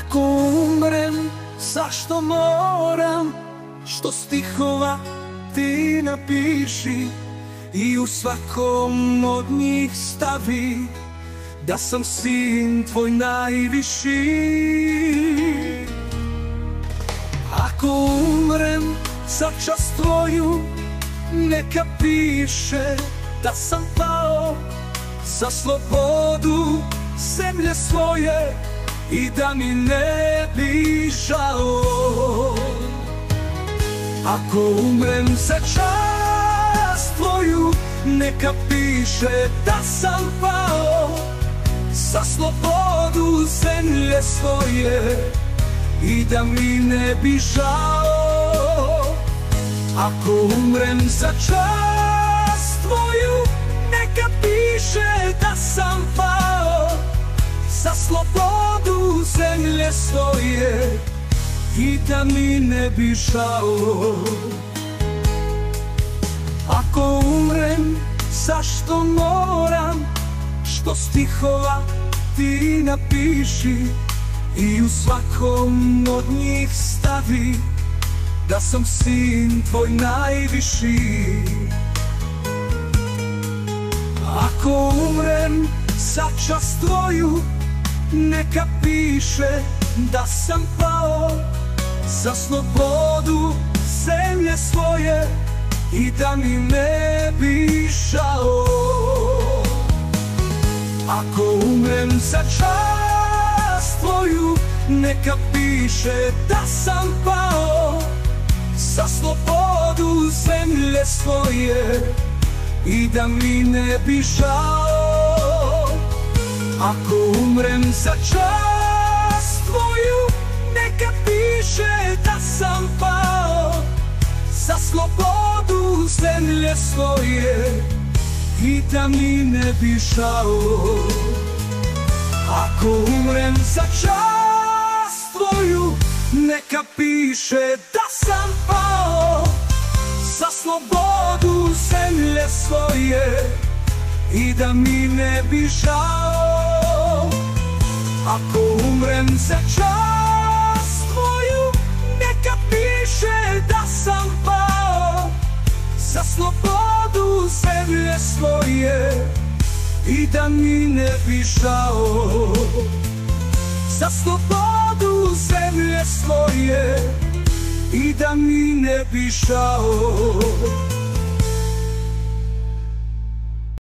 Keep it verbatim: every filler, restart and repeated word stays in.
Ako umrem, zašto moram, što stihova ti napiši i u svakom od njih stavi da sam sin tvoj najviši. Ako umrem, za čast tvoju neka piše da sam pao za slobodu zemlje svoje i da mi ne bi žao. Ako umrem za čast tvoju neka piše da sam pao za slobodu zemlje svoje i da mi ne bi žao. Ako umrem za čast tvoju neka piše da sam pao za slobodu zemlje svoje i da mi ne bi žao. Ako umrem, zašto moram, što stihova ti napiši i u svakom od njih stavi da sam sin tvoj najviši. Ako umrem, za čast tvoju neka piše da sam pao za slobodu zemlje svoje i da mi ne bi žao. Ako umrem, za čast tvoju neka piše da sam pao za slobodu zemlje svoje i da mi ne bi žao. Ako umrem, za čast tvoju neka piše da sam pao za slobodu zemlje svoje i da mi ne bi žao. Ako umrem, za čast tvoju neka piše da sam pao za slobodu zemlje svoje i da mi ne bi žao. Ako umrem, za čast tvoju neka piše da sam pao za slobodu zemlje svoje i da mi ne bi žao. Za slobodu zemlje svoje i da mi ne bi žao.